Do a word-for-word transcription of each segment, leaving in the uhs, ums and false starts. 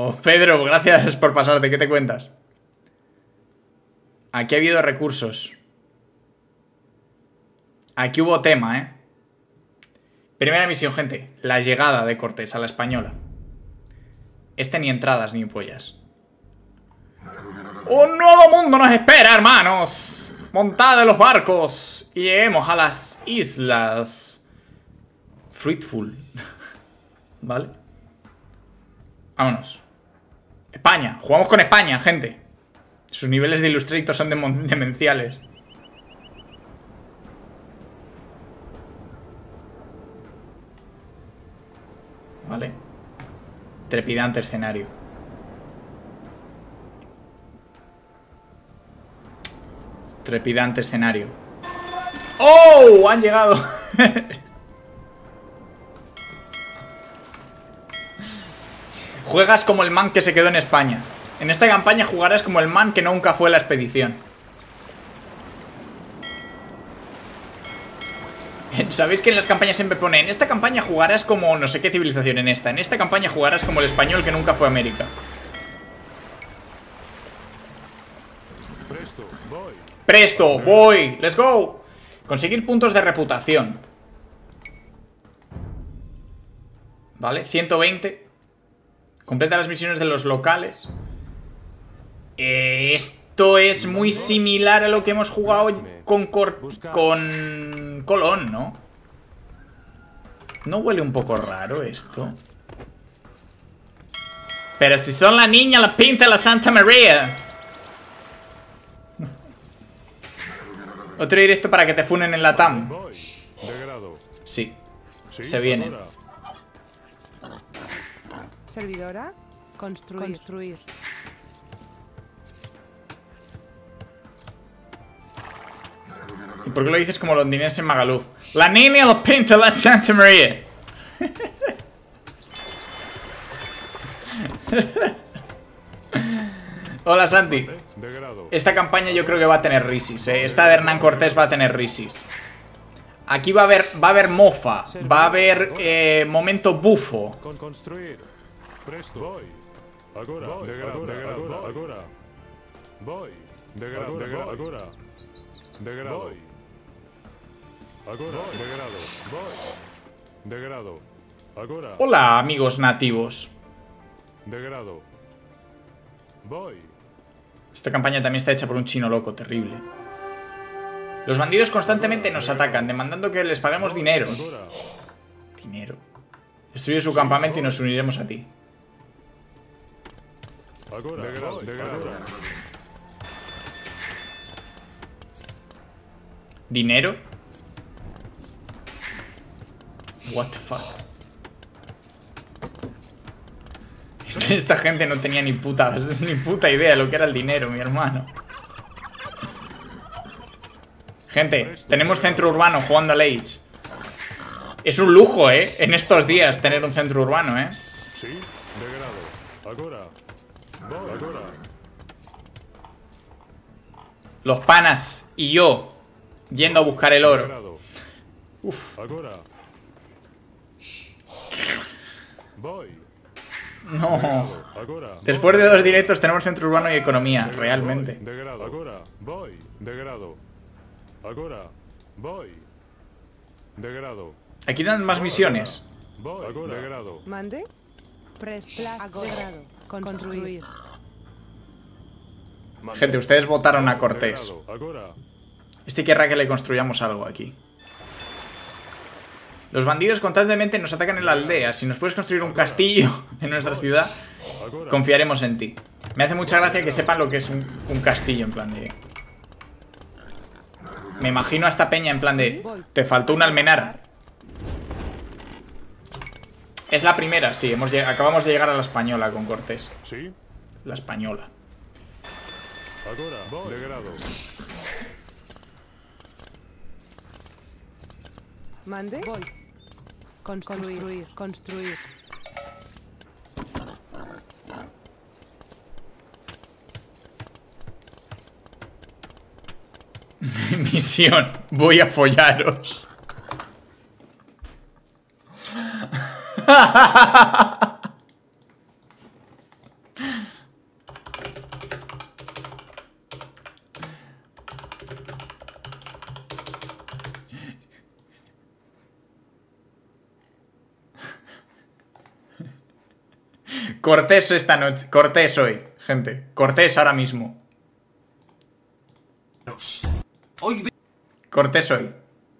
Pedro. Pedro, gracias por pasarte. ¿Qué te cuentas? Aquí ha habido recursos. Aquí hubo tema, ¿eh? Primera misión, gente. La llegada de Cortés a la Española. Este ni entradas ni pollas. Un nuevo mundo nos espera, hermanos. Montad en los barcos y lleguemos a las islas Fruitful. ¿Vale? Vámonos. España. Jugamos con España, gente. Sus niveles de Illustrator son dem demenciales. Vale. Trepidante escenario. Trepidante escenario. ¡Oh! Han llegado. Juegas como el man que se quedó en España. En esta campaña jugarás como el man que nunca fue a la expedición. ¿Sabéis que en las campañas siempre pone: en esta campaña jugarás como no sé qué civilización? En esta, en esta campaña jugarás como el español que nunca fue a América. Presto, voy. Presto, voy, let's go. Conseguir puntos de reputación. Vale, ciento veinte. Completa las misiones de los locales. eh, Esto es muy similar a lo que hemos jugado con, Cor con Colón, ¿no? ¿No huele un poco raro esto? Pero si son la niña, la pinta, la Santa María. Otro directo para que te funen en la T A M. Sí, se vienen. Servidora, construir. Construir. ¿Y por qué lo dices como londinense en Magaluf? La niña, la pinta, la Santa María. Hola, Santi. Esta campaña yo creo que va a tener risis, ¿eh? Esta de Hernán Cortés va a tener risis. Aquí va a haber, va a haber mofa. Va a haber eh, momento bufo. Con construir. Presto. Voy. Agora. De grado. De grado. Agora. Voy. De grado. De grado. Agora. De grado. Agora. De grado. Voy. De grado. Agora. Hola, amigos nativos. De grado. Voy. Esta campaña también está hecha por un chino loco, terrible. Los bandidos constantemente nos atacan, demandando que les paguemos dinero. Dinero. Destruye su campamento y nos uniremos a ti. ¿Dinero? What the fuck. Esta gente no tenía ni puta, ni puta idea de lo que era el dinero, mi hermano. Gente, tenemos centro urbano jugando al Age. Es un lujo, ¿eh? En estos días tener un centro urbano, ¿eh? Sí, de grado. Agora. Agora. Los panas y yo yendo a buscar el oro. Uf. Agora. Voy. No. Después de dos directos tenemos centro urbano y economía, realmente. De grado. Agora. Voy. De grado. Agora. Voy. De grado. Aquí dan más misiones. Voy. De grado. Mande. Prestar. Grado. Construir. Gente, ustedes votaron a Cortés. Este querrá que le construyamos algo aquí. Los bandidos constantemente nos atacan en la aldea. Si nos puedes construir un castillo en nuestra ciudad, confiaremos en ti. Me hace mucha gracia que sepan lo que es un, un castillo, en plan de... Me imagino a esta peña en plan de... Te faltó una almenara. Es la primera, sí. Hemos acabamos de llegar a la española con Cortés. ¿Sí? La española. Agora, de grado. Mande. Voy. Construir. Construir. Misión. Voy a follaros. Cortés esta noche. Cortés hoy, gente. Cortés ahora mismo. Hoy, ve- Cortés hoy.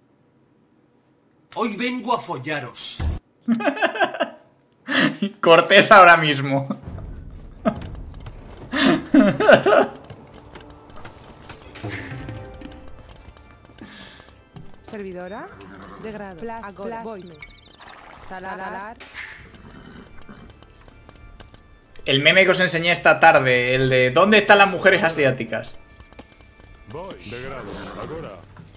hoy vengo a follaros. Cortés ahora mismo. Servidora. De grado. Agora. Voy. Talar. El meme que os enseñé esta tarde, el de ¿dónde están las mujeres asiáticas? Voy, de grado, ahora.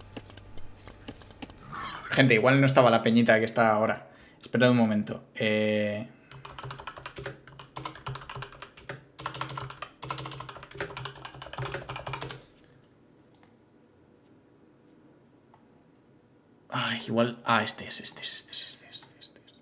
Gente, igual no estaba la peñita que está ahora. Esperad un momento. Eh... Ay, igual... Ah, este es, este es, este es, este es, este es.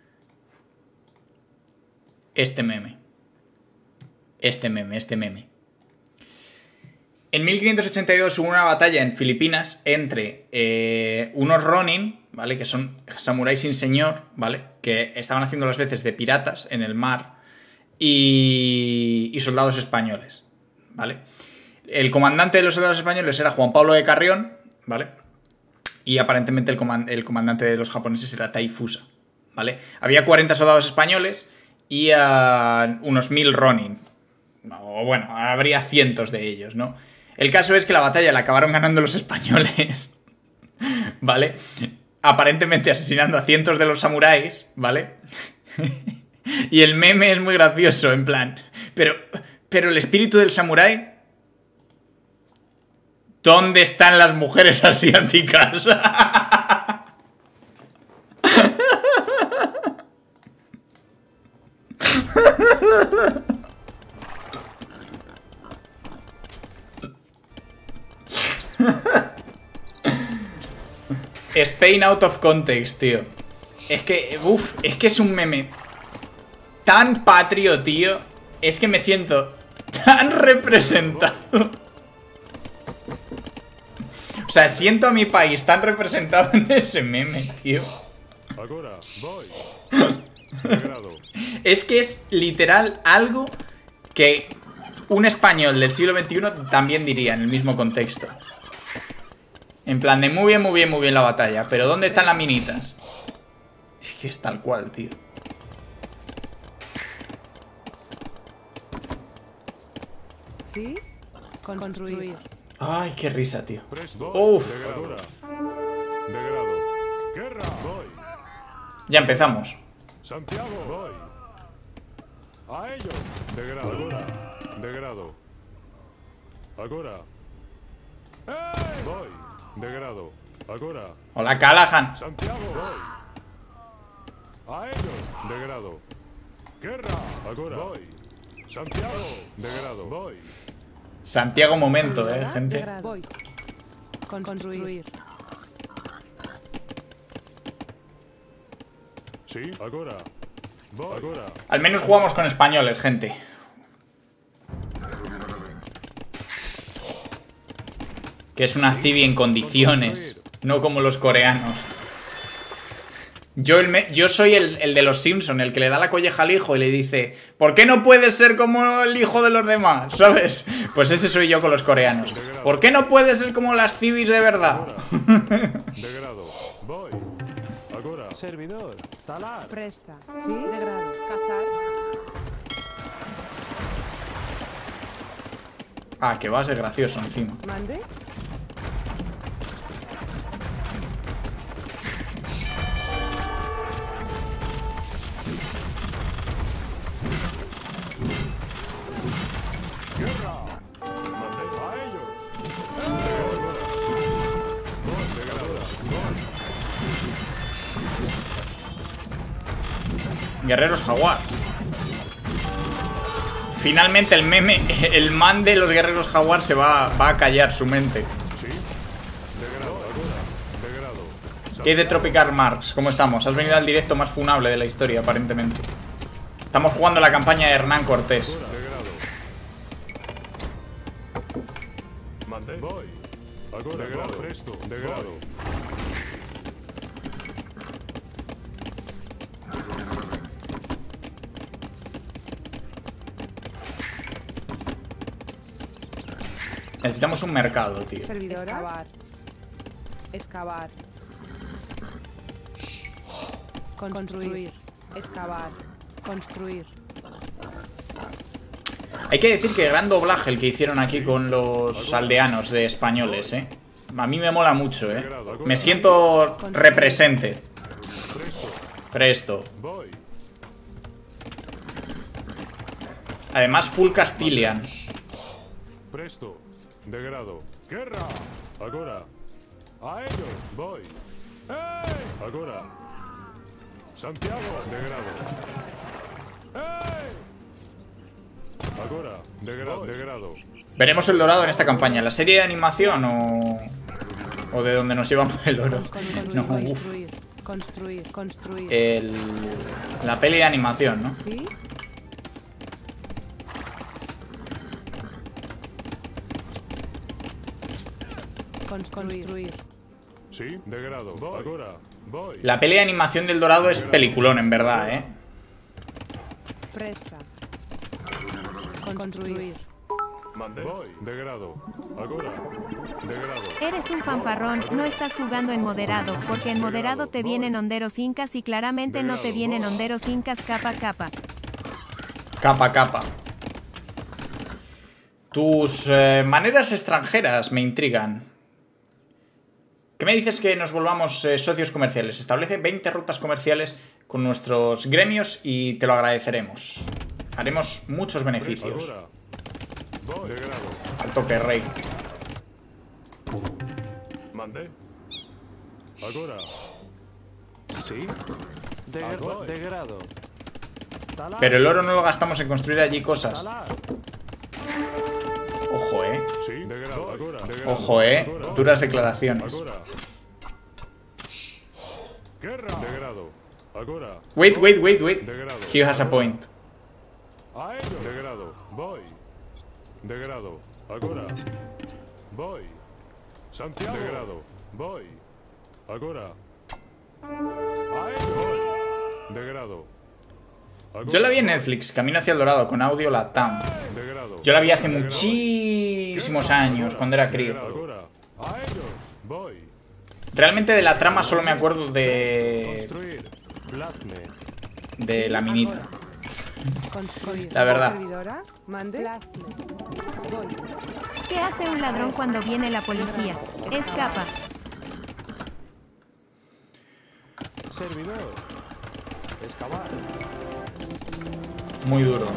Este meme. Este meme, este meme. En mil quinientos ochenta y dos hubo una batalla en Filipinas entre eh, unos Ronin, ¿vale? Que son samuráis sin señor, ¿vale? Que estaban haciendo las veces de piratas en el mar y, y soldados españoles, ¿vale? El comandante de los soldados españoles era Juan Pablo de Carrión, ¿vale? Y aparentemente el, comand el comandante de los japoneses era Taifusa, ¿vale? Había cuarenta soldados españoles y uh, unos mil Ronin. O bueno, habría cientos de ellos, ¿no? El caso es que la batalla la acabaron ganando los españoles, ¿vale? Aparentemente asesinando a cientos de los samuráis, ¿vale? Y el meme es muy gracioso, en plan... Pero, pero el espíritu del samurái... ¿Dónde están las mujeres asiáticas? Spain out of context, tío. Es que, uff, es que es un meme tan patrio, tío. Es que me siento tan representado. O sea, siento a mi país tan representado en ese meme, tío. Ahora, voy. De grado. Es que es literal algo que un español del siglo veintiuno también diría en el mismo contexto. En plan de muy bien, muy bien, muy bien la batalla. Pero ¿dónde están las minitas? Es que es tal cual, tío. ¿Sí? Construir. Ay, qué risa, tío. Presto. Uf. De grado. De grado. Guerra. Voy. Ya empezamos. Santiago. Voy. A ellos. De grado. Ahora. De grado. Ahora. ¡Eh! Voy. De grado. Ahora. Hola, Callahan. Santiago. Voy. A ellos. De grado. Guerra. Ahora. Voy. Santiago. De grado. Voy. Santiago momento, eh, De gente. grado. Voy. Construir. Sí. Ahora. Voy. Ahora. Al menos jugamos con españoles, gente. Que es una civi en condiciones. No como los coreanos. Yo, el me yo soy el, el de los Simpson, el que le da la colleja al hijo y le dice ¿por qué no puedes ser como el hijo de los demás? ¿Sabes? Pues ese soy yo con los coreanos. ¿Por qué no puedes ser como las civis de verdad? De grado. Voy. Ahora. Servidor. Talar. Presta. Sí. De grado. Cazar. Ah, que vas de gracioso encima. Mande. A ellos. De grado. Guerreros jaguar. Finalmente el meme, el man de los guerreros jaguar se va, va a callar su mente. Sí. De grado. Ahora. De grado. ¿Qué hay de Tropical Marks? ¿Cómo estamos? Has venido al directo más funable de la historia, aparentemente. Estamos jugando la campaña de Hernán Cortés. De grado. Mandé. Voy. Ahora. De grado. Presto. De grado. Necesitamos un mercado, tío. Servidora. Excavar. Excavar. Construir. Excavar. Construir. Hay que decir que gran doblaje el que hicieron aquí con los aldeanos de españoles, ¿eh? A mí me mola mucho, ¿eh? Me siento represente. Presto. Además, full Castilian. Presto. De grado. Guerra. Agora. A ellos. Voy. ¡Ey! Agora. Santiago. De grado. ¡Ey! Agora. De grado. De grado. Veremos el dorado en esta campaña. ¿La serie de animación o, o de donde nos llevamos el oro? No, uf. Construir. Construir. Construir. El, la peli de animación, ¿no? ¿Sí? Construir. Sí, de grado. Voy. Agora. Voy. La peli de animación del dorado es peliculón, en verdad, ¿eh? Presta. Construir. Mande. Voy. De grado. Agora. De grado. Eres un fanfarrón, no estás jugando en moderado, porque en moderado te vienen honderos incas y claramente no te vienen honderos incas capa capa. Capa, capa. Tus eh, maneras extranjeras me intrigan. ¿Qué me dices que nos volvamos eh, socios comerciales? Establece veinte rutas comerciales con nuestros gremios y te lo agradeceremos. Haremos muchos beneficios. Agora. Voy. De grado. Al toque, rey. Mande. Agora. Sí. De, Agora. de grado. Talar. Pero el oro no lo gastamos en construir allí cosas. Talar. Ojo, eh. Sí, de grado. Agora. De grado. Ojo, eh. Agora. Duras declaraciones. Agora. Guerra. De grado. Agora. Wait, wait, wait, wait. De grado. He has a point. A ellos. De grado. Voy. De grado. Agora. Voy. Santiago. De grado. Voy. Agora. A ellos. Voy. De grado. Agora. Yo la vi en Netflix, Camino hacia el Dorado, con audio Latam. De grado. Yo la vi hace De grado. muchísimos años, cuando era crío. Agora. A ellos. Voy. Realmente de la trama solo me acuerdo de... Construir. Blasme. de la minita. Construir. La verdad. Servidora. Mande. Voy. ¿Qué hace un ladrón cuando viene la policía? Escapa. Servidor. Excavar. Muy duro.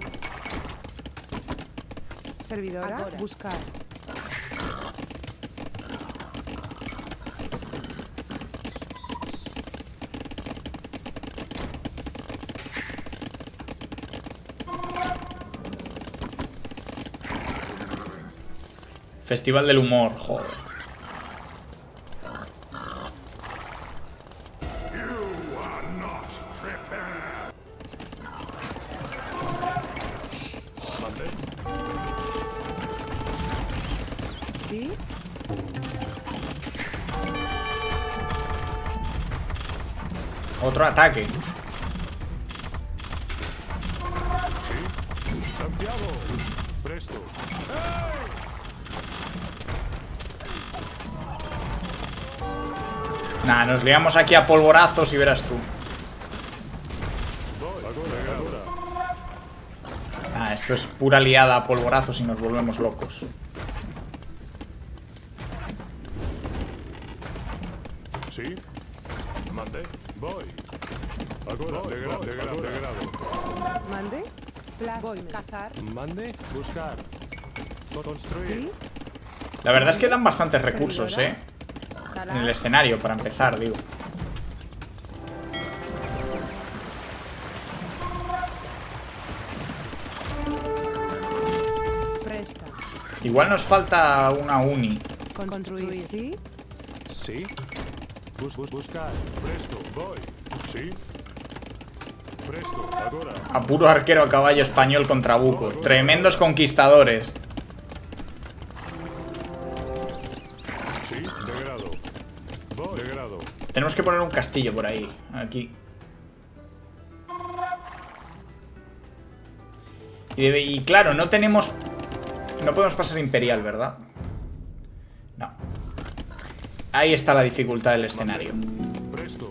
Servidora. Agora. Buscar. Festival del humor, joder. Mande. ¿Sí? Otro ataque. Sí. Santiago. Presto. Nah, nos liamos aquí a polvorazos y verás tú. Voy. Agora. Agora. Ah, esto es pura liada a polvorazos y nos volvemos locos. Sí. Mande. Voy. Agora. De grado. De grado. De grado. Mande. Pla- Voy. Cazar. Mande. Buscar. Construir. ¿Sí? La verdad es que dan bastantes recursos, eh. Talar. En el escenario, para empezar, digo. Presta. Igual nos falta una uni. Construir. ¿Sí? Sí. Bus, bus, buscar. Presto. Voy. Sí. Presto. Agora. A puro arquero a caballo español con trabuco. Tremendos conquistadores. Sí. De grado. Voy. De grado. Tenemos que poner un castillo por ahí. Aquí. Y, debe- y claro, no tenemos No podemos pasar Imperial, ¿verdad? No. Ahí está la dificultad del escenario. Presto.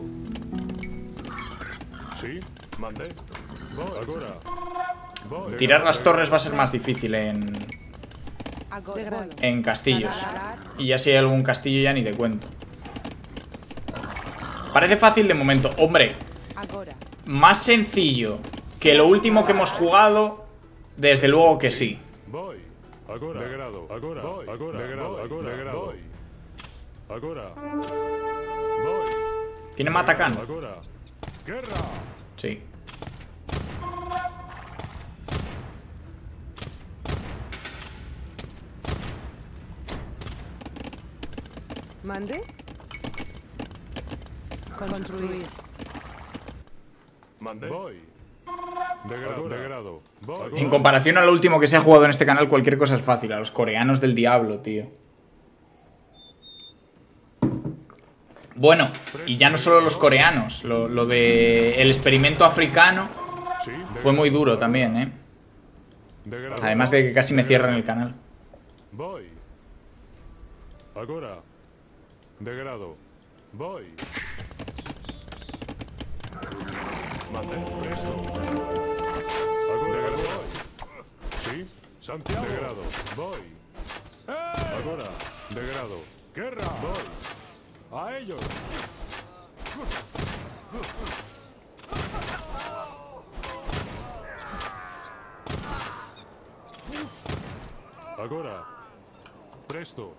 Sí, mandé. Voy. Agora. Voy. Tirar las torres va a ser más difícil en, Agora. en castillos. Y ya si hay algún castillo ya ni te cuento. Parece fácil de momento. Hombre, Agora. más sencillo que lo último que hemos jugado, desde luego que sí. Voy. Agora. De grado. Agora. Voy. Agora. De grado. Agora. De grado. Voy. Agora. Voy. ¿Tiene Matacan? Agora. Guerra. Sí. Mande. Construir. Mandé. Voy. De grado. De grado. Voy. En comparación a lo último que se ha jugado en este canal, cualquier cosa es fácil. A los coreanos del diablo, tío. Bueno, y ya no solo los coreanos. Lo, lo de el experimento africano Sí, de fue muy grado. duro también, ¿eh? De grado. Además de que casi me cierran el canal. Voy. Agora. De grado. Voy. Mandé. Presto. Agora. De grado. Voy. Sí. Santiago. De grado. Voy. Agora. De grado. Guerra. Voy. A ellos. Agora. Presto.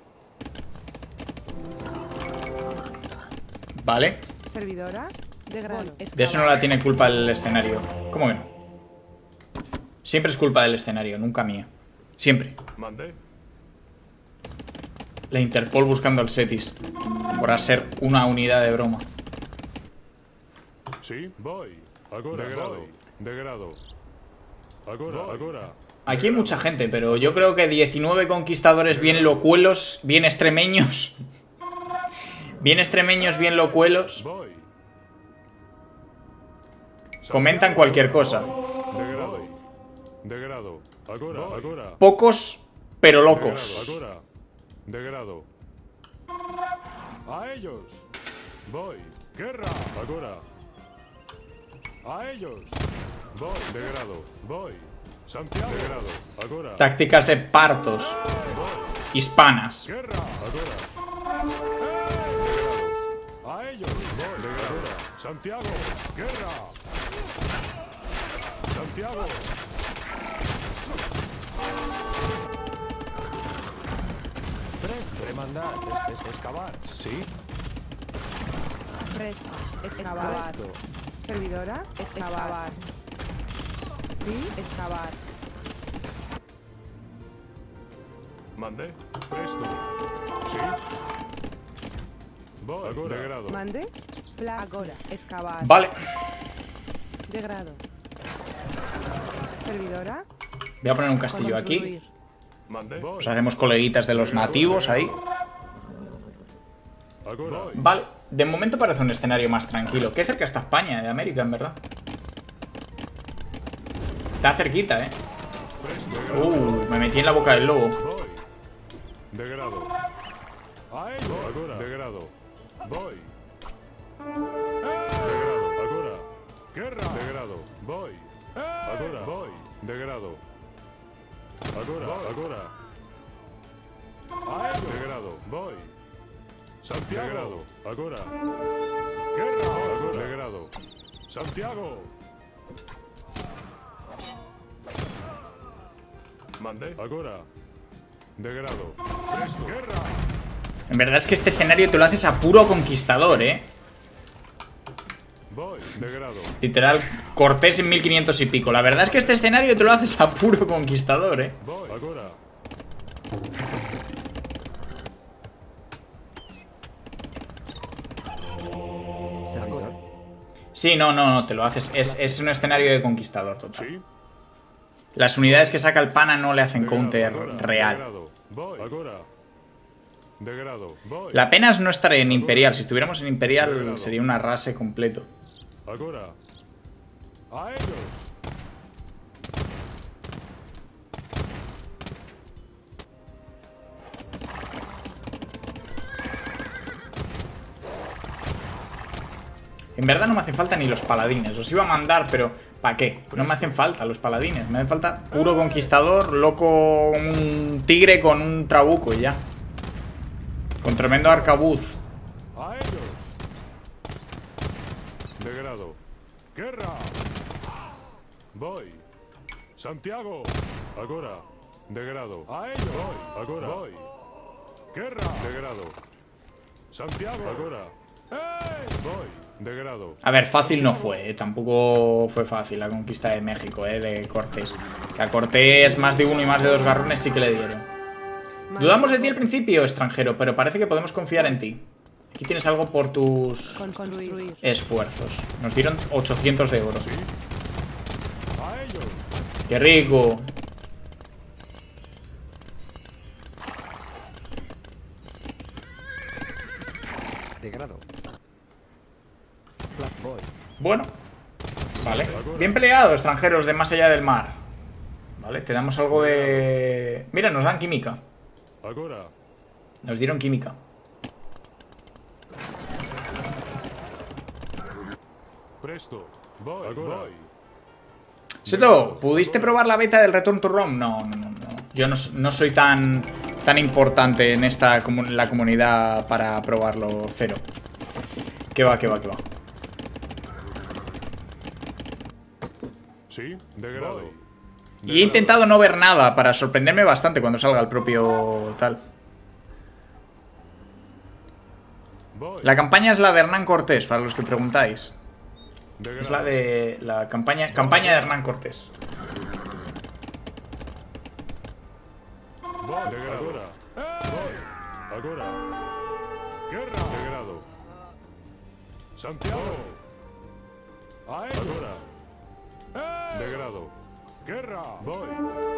¿Vale? Servidora. De grado. De eso no la tiene culpa el escenario. ¿Cómo que no? Siempre es culpa del escenario, nunca mía. Siempre. Mandé. La Interpol buscando al Setis. Por ser una unidad de broma. Sí. Voy. Agora. De grado. De grado. Agora. Agora. Aquí hay mucha gente, pero yo creo que diecinueve conquistadores bien locuelos, bien extremeños. Bien extremeños, bien locuelos. Voy. Comentan cualquier cosa. De grado. De grado. Agora. Agora. Pocos, pero De locos. grado. Agora. De grado. A ellos. Voy. Guerra. Agora. A ellos. Voy. De grado. Voy. Santiago. De grado. Agora. Tácticas de partos. Hispanas. Guerra. Agora. De grado. A ellos. Voy. De grado. Santiago. Guerra. Santiago. Remandar. Es, es, excavar. Sí. Presto. Excavar. Presto. Servidora. Excavar. Sí. Excavar. Mandé. Presto. Sí. Voy. Agora. De grado. Mande. Agora. Excavar. Vale. De grado. Servidora. Voy a poner un castillo aquí. Construir. Mandé. Voy. Nos hacemos coleguitas de los nativos ahí. Agora. Voy. Vale. De momento parece un escenario más tranquilo. Qué cerca está España de América, en verdad. Está cerquita, eh. Presto. Uh, me metí en la boca del lobo. Voy. De grado. A ellos. Agora. De grado. Voy. De grado. Agora. Guerra. De grado. Voy. Agora. Voy. De grado. Agora. Agora. A ellos. De grado. Voy. Santiago. De grado. Agora. Guerra. Agora. De grado. Santiago. Mandé. Agora. De grado. Presto. Guerra. En verdad es que este escenario te lo haces a puro conquistador, eh. Voy. De grado. Literal, Cortés en mil quinientos y pico. La verdad es que este escenario te lo haces a puro conquistador, eh. Voy. Agora. Servidor. Sí, no, no, no, te lo haces. Es, es un escenario de conquistador total. Sí. Las unidades que saca el pana no le hacen De grado, counter agora. De real. grado. Voy. Agora. De grado. Voy. La pena es no estar en Imperial. Si estuviéramos en Imperial sería un arrase completo. Agora. A ellos. En verdad no me hacen falta ni los paladines. Los iba a mandar, pero ¿para qué? No me hacen falta los paladines. Me hace falta puro conquistador, loco, un tigre con un trabuco y ya. Con tremendo arcabuz. A ellos. Degrado. Guerra. Voy. Santiago. Agora. Degrado. A ellos. Voy. Agora. Voy. Guerra. Degrado. Santiago. Agora. ¡Ey! Voy. Degrado. A ver, fácil no fue, ¿eh? Tampoco fue fácil la conquista de México, ¿eh? De Cortés. Que a Cortés más de uno y más de dos garrones sí que le dieron. Dudamos de ti al principio, extranjero, pero parece que podemos confiar en ti. Aquí tienes algo por tus Construir. esfuerzos. Nos dieron ochocientos de oro. ¿Sí? A ellos. ¡Qué rico! Degrado. Black Boy. Bueno. Vale. Bien peleado, extranjeros de más allá del mar. Vale, te damos algo de... Mira, nos dan química. Agora. Nos dieron química. Presto. Voy. Agora. Voy. Seto, ¿pudiste probar la beta del Return to Rome? No, no, no, no. Yo no, no soy tan tan importante en esta comu- la comunidad para probarlo cero. Que va, que va, que va. Sí, degrado. Y he intentado no ver nada para sorprenderme bastante cuando salga el propio tal. Voy. La campaña es la de Hernán Cortés, para los que preguntáis. Degrado. Es la de la campaña campaña de Hernán Cortés. Voy. Degrado. Agora. Voy. Agora. Guerra. Degrado. Santiago. A ellos. Agora. Degrado. Guerra. Voy.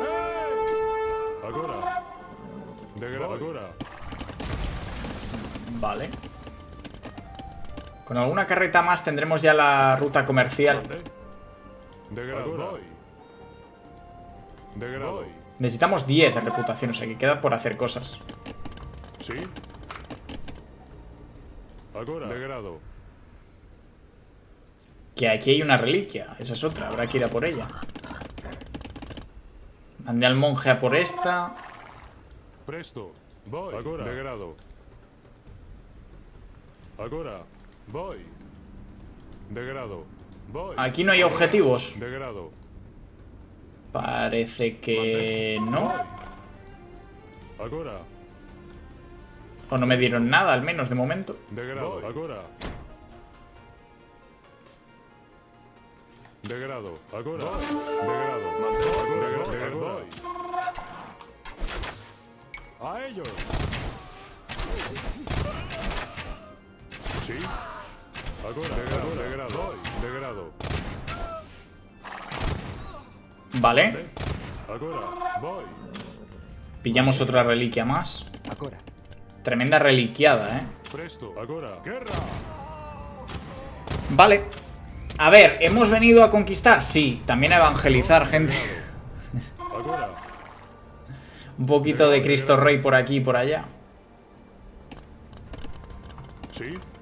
Agora. Degrado. Agora. Vale. Con alguna carreta más tendremos ya la ruta comercial. Degrado. Voy. Degrado. Necesitamos diez de reputación, o sea que queda por hacer cosas. Sí. Agora. Degrado. Que aquí hay una reliquia, esa es otra, habrá que ir a por ella. Mandé al monje a por esta. Presto. Voy. Agora. Degrado. Agora. Voy. Degrado. Voy. Aquí no hay objetivos. Degrado. Parece que no. Agora. O no me dieron nada, al menos de momento. Degrado. Agora. Degrado. Agora. Degrado. Degrado. Degrado. A ellos. Sí. Agora. Degrado. Degrado. Degrado. Vale. Agora. Voy. Pillamos otra reliquia más. Agora. Tremenda reliquiada, eh. Presto. Agora. Guerra. Vale. A ver, ¿hemos venido a conquistar? Sí, también a evangelizar, gente. Agora. Un poquito de Cristo Rey por aquí y por allá. Sí.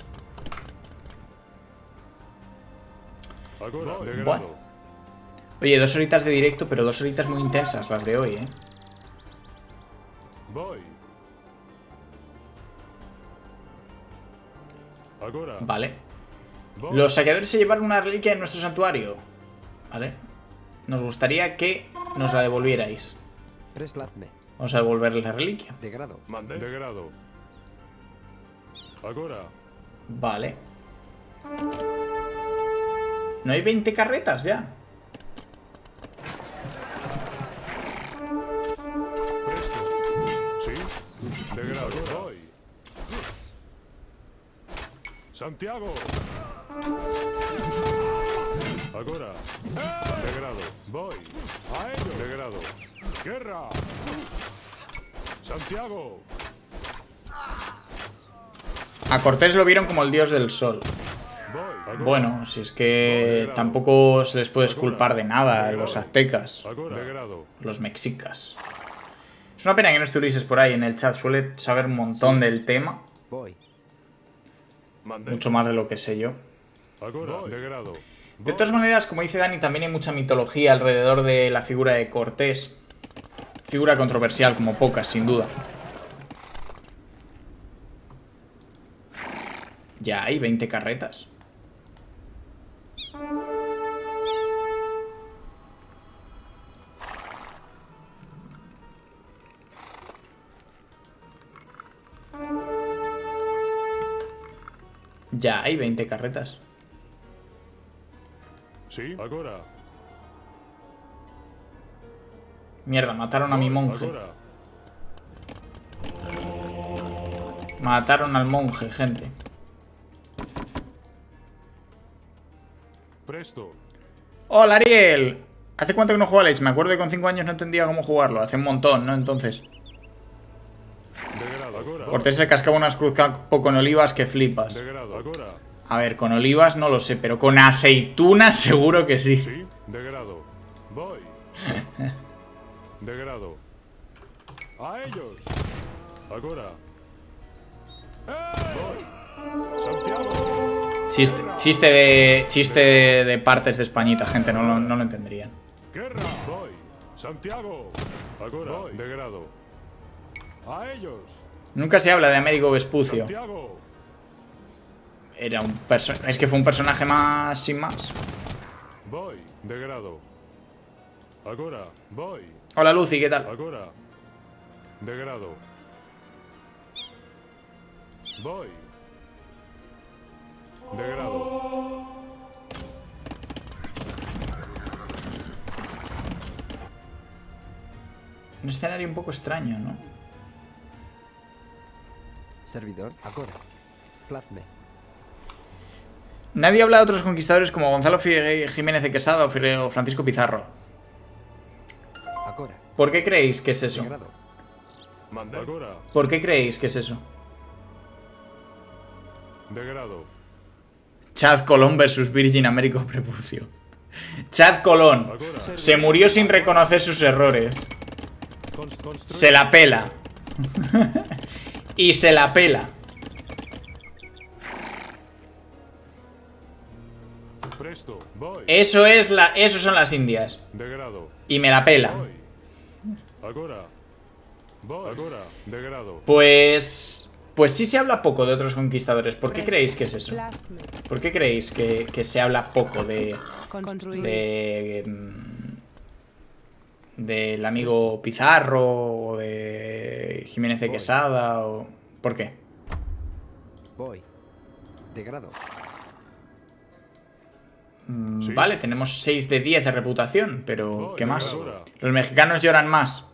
Agora. Degrado. Bueno. Oye, dos horitas de directo, pero dos horitas muy intensas las de hoy, eh. Voy. Agora. Vale. Voy. Los saqueadores se llevaron una reliquia en nuestro santuario. Vale. Nos gustaría que nos la devolvierais. Resladme. Vamos a devolverle la reliquia. Degrado. Mandé. Degrado. Agora. Vale. ¿No hay veinte carretas ya? Presto. Sí. Degrado. Voy. Santiago. Agora. Degrado. Voy. A ellos. Degrado. Guerra. Santiago. A Cortés lo vieron como el dios del sol. Voy. Agora. Bueno, si es que tampoco se les puede esculpar de nada a los aztecas, Agora. Degrado. los mexicas. Es una pena que no esté Ulises por ahí en el chat. Suele saber un montón del tema. Voy. Mandé. Mucho más de lo que sé yo. Agora, de grado. De todas maneras, como dice Dani, también hay mucha mitología alrededor de la figura de Cortés. Figura controversial, como pocas, sin duda. Ya hay veinte carretas. Ya hay veinte carretas. Sí, agora. Mierda, mataron a mi monje. Agora. Mataron al monje, gente. Presto. Hola, Ariel. ¿Hace cuánto que no juego a Age? Me acuerdo que con cinco años no entendía cómo jugarlo. Hace un montón, ¿no? Entonces. De grado. Agora. Cortés se cascaba unas cruzcapos con olivas que flipas. De grado. Agora. A ver, con olivas no lo sé, pero con aceitunas seguro que sí. Sí, de grado. Voy. De grado. A ellos. Agora. Voy. Santiago. Chiste, chiste de chiste de, de partes de Españita, gente, no, lo- no lo entenderían. Guerra. Voy. Santiago. Agora. Voy. De grado. A ellos. Nunca se habla de Américo Vespucio. Santiago. Era un perso- es que fue un personaje más sin más. Voy. De grado. Agora. Voy. Hola, Lucy, ¿qué tal? Agora. De grado. Voy. De grado. Un escenario un poco extraño, ¿no? Servidor, agora. Plazme. Nadie habla de otros conquistadores como Gonzalo Fi- Jiménez de Quesada o Fi- o Francisco Pizarro. Agora. ¿Por qué creéis que es eso? De grado. Mande. Agora. ¿Por qué creéis que es eso? De grado. Chad Colón versus Virgin Américo Prepucio. Chad Colón Agora. se murió sin reconocer sus errores. Const- construir. Se la pela. Y se la pela. Presto. Voy. Eso es la. Eso son las Indias. De grado. Y me la pela. Voy. Agora. Voy. Agora. De grado. Pues. Pues sí se habla poco de otros conquistadores. ¿Por qué creéis que es eso? Plazme. ¿Por qué creéis que, que se habla poco de. Construir. de. mm, del amigo Pizarro o de Jiménez de Quesada o. ¿Por qué? Voy. De grado. Mm, Sí. Vale, tenemos seis de diez de reputación, pero Voy, ¿qué de más? grado. Los mexicanos lloran más.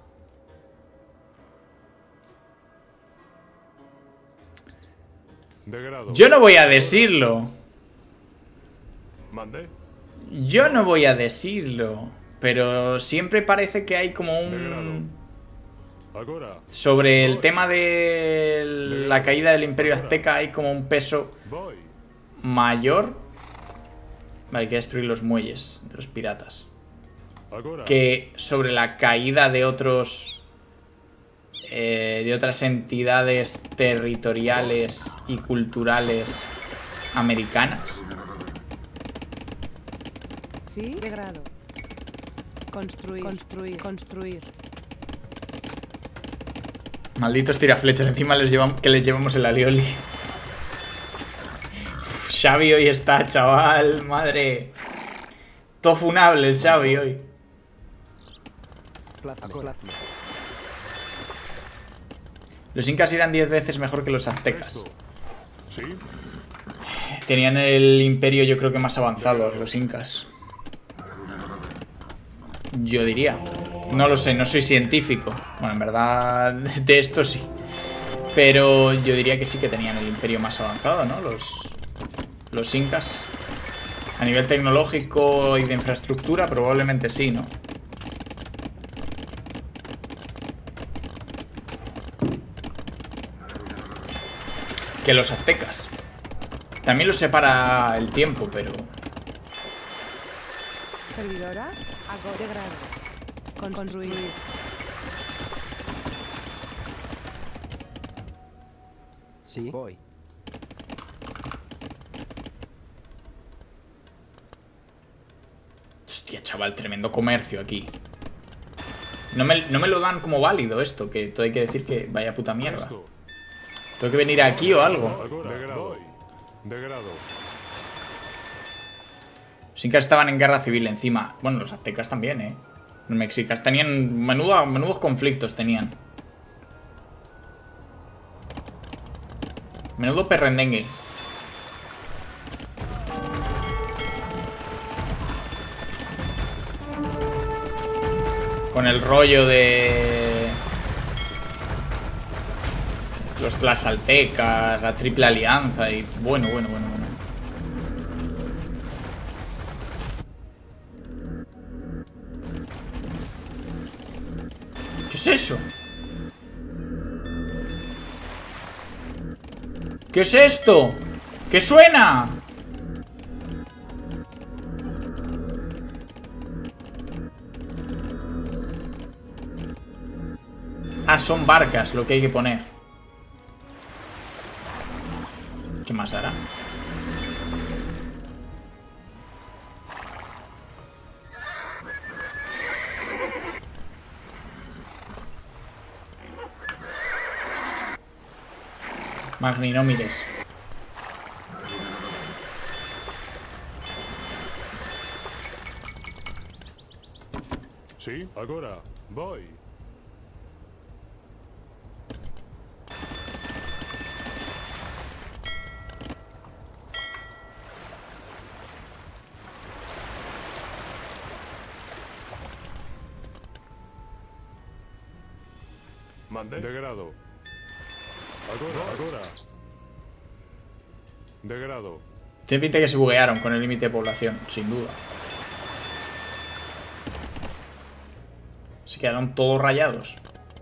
De grado. Yo no voy a decirlo. Mande. Yo no voy a decirlo. Pero siempre parece que hay como De grado. un... Agora. Sobre el Voy. tema de la caída del Imperio Azteca hay como un peso Voy. mayor. Vale, hay que destruir los muelles de los piratas. Agora. Que sobre la caída de otros... eh, de otras entidades territoriales y culturales americanas. Sí. De grado. Construir. Construir. Construir. Malditos tiraflechas, encima les llevamos, que les llevamos el alioli. Uf, Xavi hoy está, chaval, madre. Todo funable el Xavi hoy. Plazme. Plazme. Los incas eran diez veces mejor que los aztecas. Presto. Sí. Tenían el imperio yo creo que más avanzado, los incas. Yo diría. No lo sé, no soy científico. Bueno, en verdad de esto sí. Pero yo diría que sí que tenían el imperio más avanzado, ¿no? Los, los incas. A nivel tecnológico y de infraestructura probablemente sí, ¿no? Que los aztecas. También los separa el tiempo, pero... Servidora. Agora. De grado. Construir. Sí. Voy. chaval, tremendo comercio aquí. No me, no me lo dan como válido esto, que todo hay que decir que vaya puta mierda. Esto. Tengo que venir aquí o algo. Agora. De grado. De grado. Los incas estaban en guerra civil encima. Bueno, los aztecas también, eh. Los mexicas tenían menuda, menudos conflictos tenían. Menudo perrendengue. Con el rollo de los tlaxaltecas, la triple alianza y bueno, bueno, bueno, bueno. ¿Qué es eso? ¿Qué es esto? ¿Qué suena? Ah, son barcas lo que hay que poner. ¿Qué más hará? Magni, no mires. Sí, agora. Voy. Mande. De grado. Agora, agora. De grado. Tiene pinta que se buguearon con el límite de población, sin duda. Se quedaron todos rayados.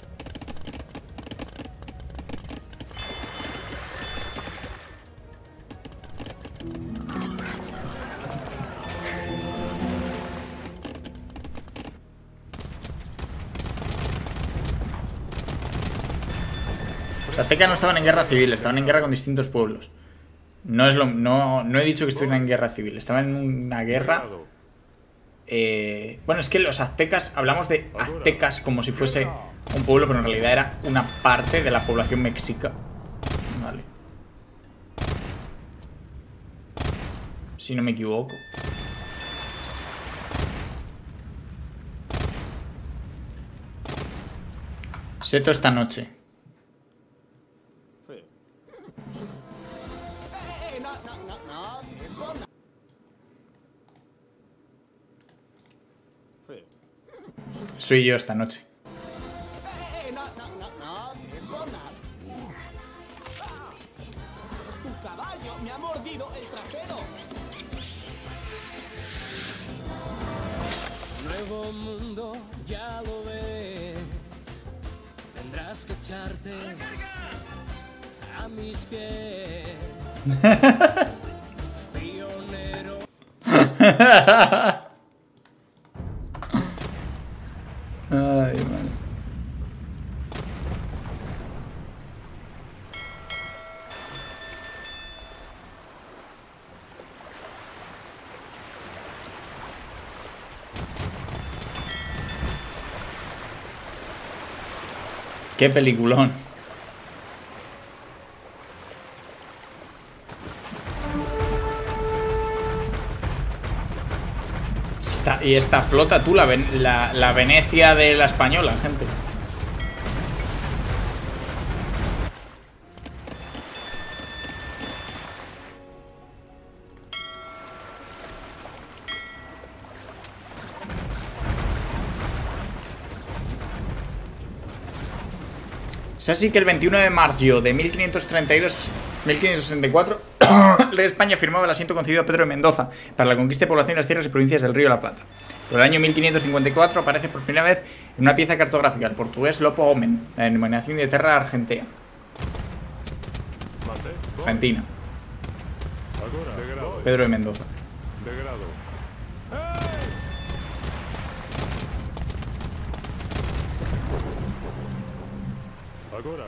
Los aztecas no estaban en guerra civil, estaban en guerra con distintos pueblos. No es lo, no, no he dicho que estuvieran en guerra civil, estaban en una guerra. Eh, bueno, es que los aztecas, hablamos de aztecas como si fuese un pueblo, pero en realidad era una parte de la población mexica. Vale. Si no me equivoco. Seto esta noche. Soy yo esta noche. Tu caballo me ha mordido el trasero. Nuevo mundo, ya lo ves. Tendrás que echarte a mis pies. Pionero. Ay, man. Qué peliculón. Esta, y esta flota, tú, la, la, la Venecia de la española, gente. Es así que el veintiuno de marzo de mil quinientos treinta y dos mil quinientos sesenta y cuatro, el rey de España firmaba el asiento concedido a Pedro de Mendoza para la conquista de población de las tierras y provincias del Río de la Plata. Por el año mil quinientos cincuenta y cuatro aparece por primera vez en una pieza cartográfica el portugués Lopo Homem, la denominación de Terra Argentea. Argentina. Pedro de Mendoza. De grado. Agora.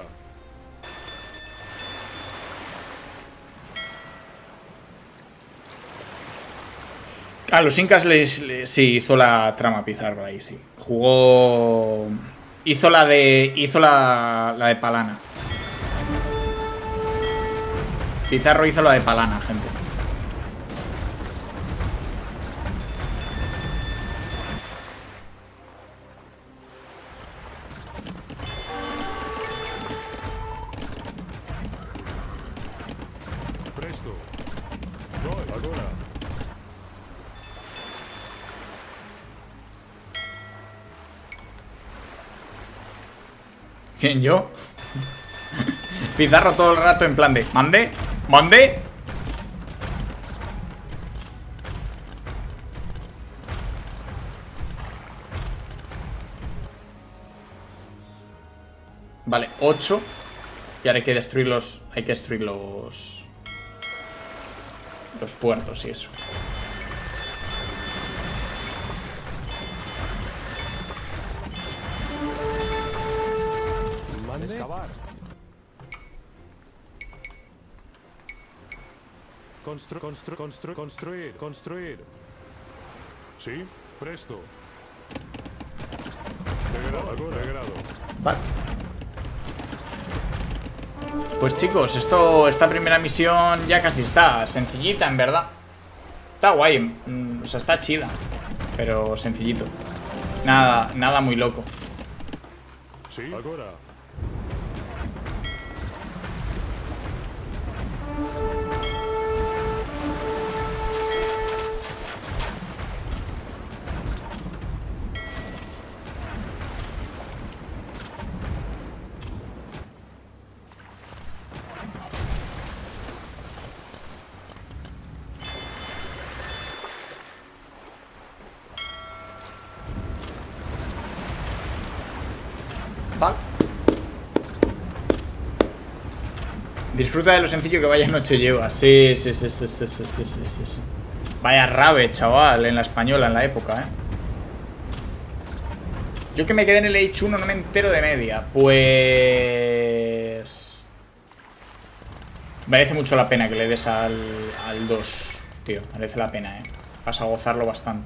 A los incas les, les sí hizo la trama Pizarro ahí, sí. Jugó. Hizo la de. Hizo la, la de Palana. Pizarro hizo la de Palana, gente. Presto. Voy, agora. ¿Quién, yo? Pizarro todo el rato en plan de ¿mande? ¿Mande? Vale, ocho. Y ahora hay que destruir los... Hay que destruir los... Los puertos y eso. Mande. Excavar. Constru, constru, constru, construir, construir. Sí, presto. Degrado, degrado. Vale. Pues chicos, esto, esta primera misión ya casi está. Sencillita, en verdad. Está guay, mm, o sea, está chida. Pero sencillito. Nada, nada muy loco. Sí, agora. Vale. Disfruta de lo sencillo que vaya noche lleva. Sí, sí, sí, sí, sí, sí, sí, sí, sí, sí. Vaya rabe, chaval, en la española, en la época, eh. Yo que me quedé en el H uno no me entero de media. Pues... merece mucho la pena que le des al, al dos, tío. Merece la pena, eh. Vas a gozarlo bastante.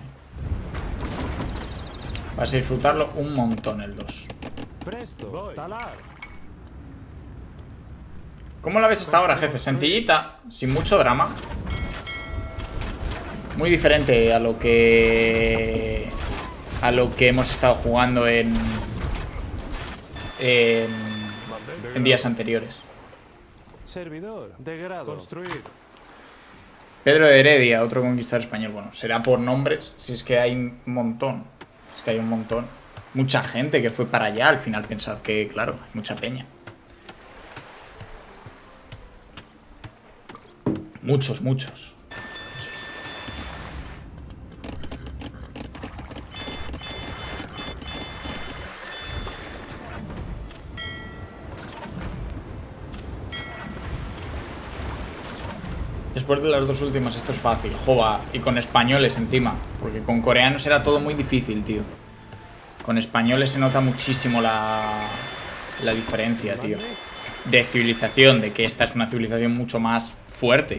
Vas a disfrutarlo un montón el dos. Presto, talar. ¿Cómo la ves hasta ahora, jefe? Sencillita, sin mucho drama. Muy diferente a lo que... a lo que hemos estado jugando en... En, en días anteriores. Servidor, degrado. Construir. Pedro de Heredia, otro conquistador español. Bueno, será por nombres, si es que hay un montón. Es que hay un montón. Mucha gente que fue para allá. Al final pensad que, claro, hay mucha peña. Muchos, muchos. Después de las dos últimas, esto es fácil. Jova, y con españoles encima. Porque con coreanos era todo muy difícil, tío. Con españoles se nota muchísimo la, la diferencia, tío. De civilización, de que esta es una civilización mucho más fuerte.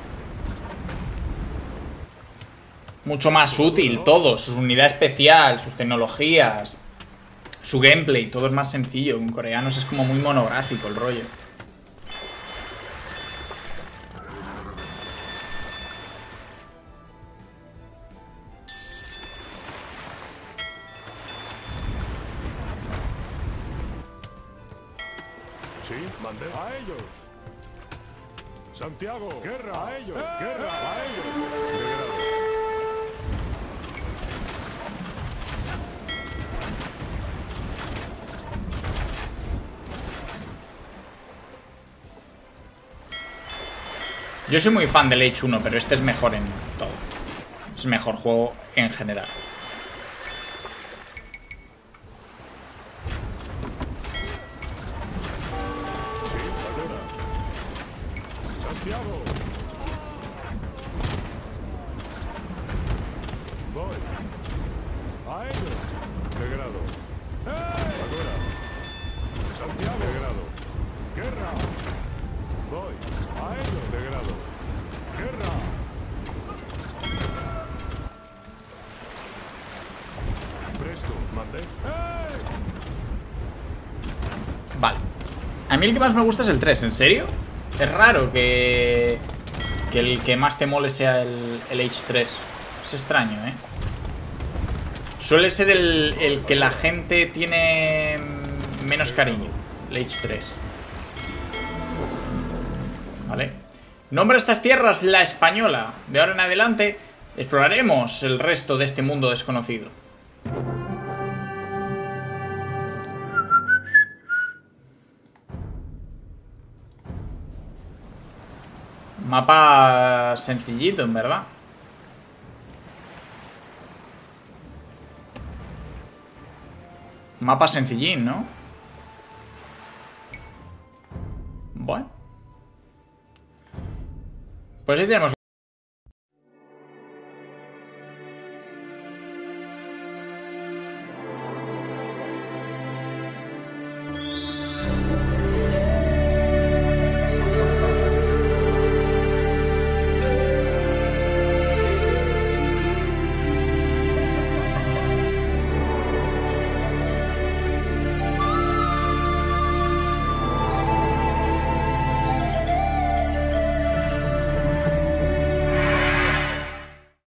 Mucho más útil, todo. Su unidad especial, sus tecnologías, su gameplay, todo es más sencillo. Con coreanos es como muy monográfico el rollo. Sí, mandé a ellos. Santiago, guerra a ellos, guerra a ellos. Degrado. Yo soy muy fan del H uno, pero este es mejor en todo. Es mejor juego en general. Santiago. Voy. A ellos. Degrado. Ahora. Santiago. Degrado. Guerra. Voy. A ellos. Degrado. Guerra. Vale. A mí el que más me gusta es el tres, ¿en serio? Es raro que... que el que más te mole sea el, el H tres. Es extraño, ¿eh? Suele ser el, el que la gente tiene menos cariño, el H tres. Vale. Nombra estas tierras La Española. De ahora en adelante exploraremos el resto de este mundo desconocido. Mapa sencillito, en verdad. Mapa sencillín, ¿no? Bueno. Pues ahí tenemos